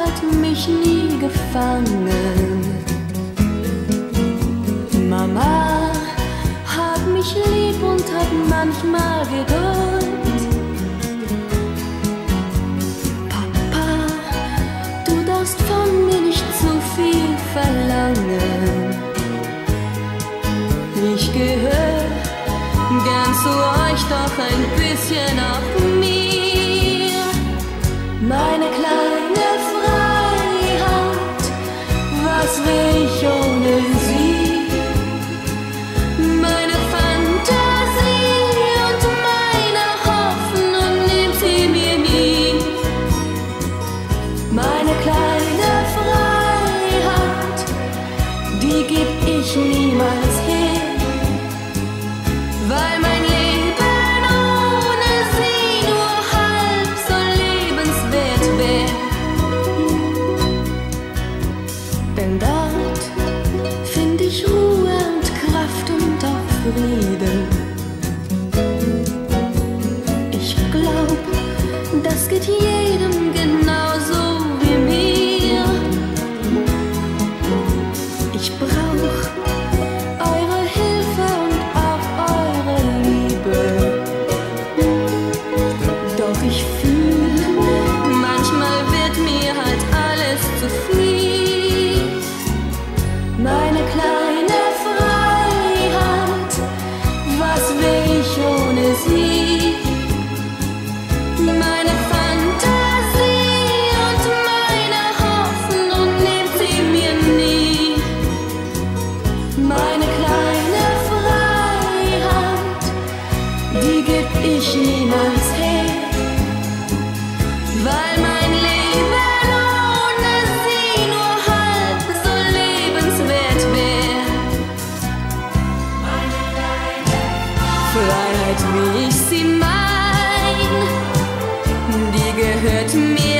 hat mich nie gefangen. Mama hat mich lieb und hat manchmal Geduld. Papa, du darfst von mir nicht zu viel verlangen. Ich gehöre gern zu euch, doch ein bisschen auch mir. Meine kleine Freiheit, was will ich ohne sie? Meine Fantasie und meine Hoffnung nimmt sie mir nie. Meine kleine Freiheit, die geb ich niemals her, weil mein Leben ohne sie nur halb so lebenswert wäre. Denn dort find ich Ruhe und Kraft und auch Frieden. Ich glaub, das geht jedem genauso wie mir. Ich brauch eure Hilfe und auch eure Liebe. Doch ich fühl, manchmal wird mir halt alles zu viel. Meine kleine Freiheit, was will ich ohne sie? Meine Fantasie und meine Hoffnung nimmt sie mir nie. Meine kleine Freiheit, die geb ich niemals her, weil mein Leben ohne sie nur halb so lebenswert wäre. Freiheit, wie ich sie mein, die gehört mir.